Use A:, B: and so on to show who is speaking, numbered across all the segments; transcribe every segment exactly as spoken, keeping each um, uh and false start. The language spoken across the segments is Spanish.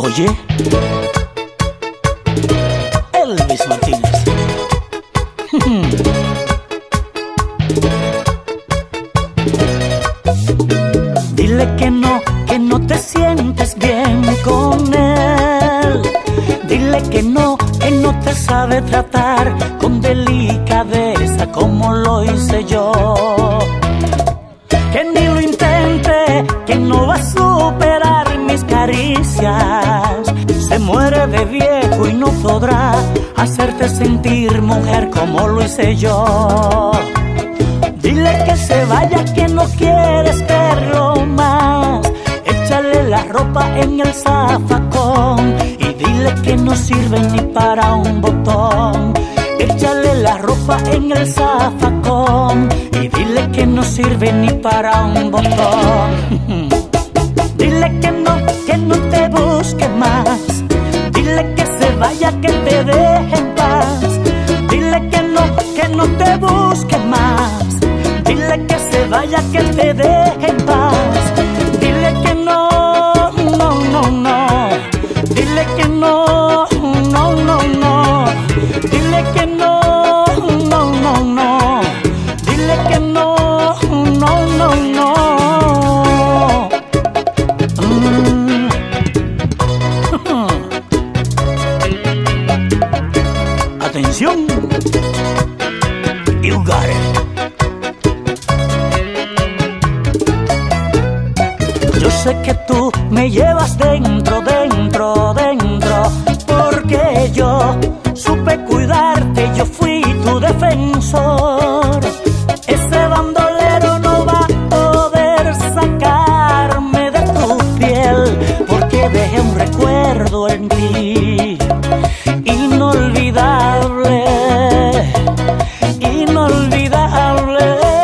A: Oye, Elvis Martínez. Dile que no, que no te sientes bien con él. Dile que no, que no te sabe tratar con delicadeza como lo hice yo. Que ni lo intente, que no va a superar mis caricias. Se muere de viejo y no podrá hacerte sentir mujer como lo hice yo. Dile que se vaya, que no quieres verlo más. Échale la ropa en el zafacón y dile que no sirve ni para un botón. Échale la ropa en el zafacón y dile que no sirve ni para un botón. Dile que no, que no te busque más. Dile que se vaya, que te deje en paz. Dile que no, que no te busque más. Dile que se vaya, que te deje en paz. Dile que no, no, no, no. Dile que no, no, no, no. Dile que no, no, no, no. Dile que no, no, no, no. Mm. Atención, you got it. Yo sé que tú me llevas dentro, dentro, dentro, porque yo supe cuidarte, yo fui tu defensor. Ese bandolero no va a poder sacarme de tu piel, porque dejé un recuerdo en ti, inolvidable, inolvidable.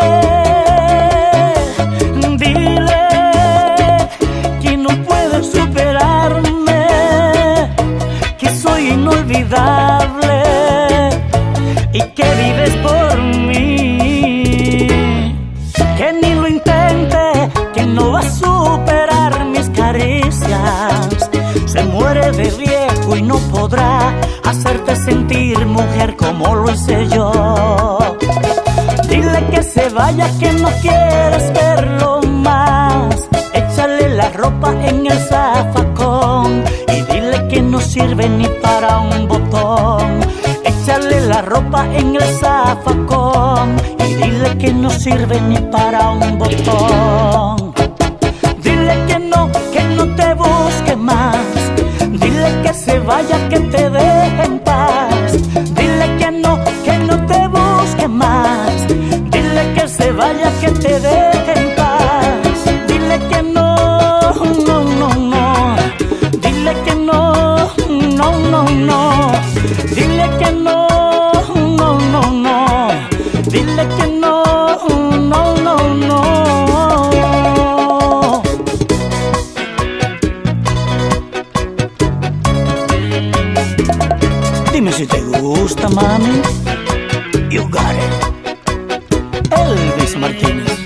A: Dile que no puedes superarme, que soy inolvidable y que vives por mí. Que ni lo intente, que no va a superar mis caricias. Se muere de viejo y no podrá hacerte sentir mujer como lo hice yo. Dile que se vaya, que no quieres verlo más. Échale la ropa en el zafacón y dile que no sirve ni para un botón. Échale la ropa en el zafacón y dile que no sirve ni para un botón. Dile que no, que no te busque más. Dile que se vaya, que te deje en paz. Dile que no, que no te busque más. Dile que se vaya, que te deje en paz. Dile que no, no, no, no. Dile que no, no, no, no. Dile que no, no, no, no. Dile que no, no, no, no. Dime si te gusta, mami. You got it. Elvis Martínez.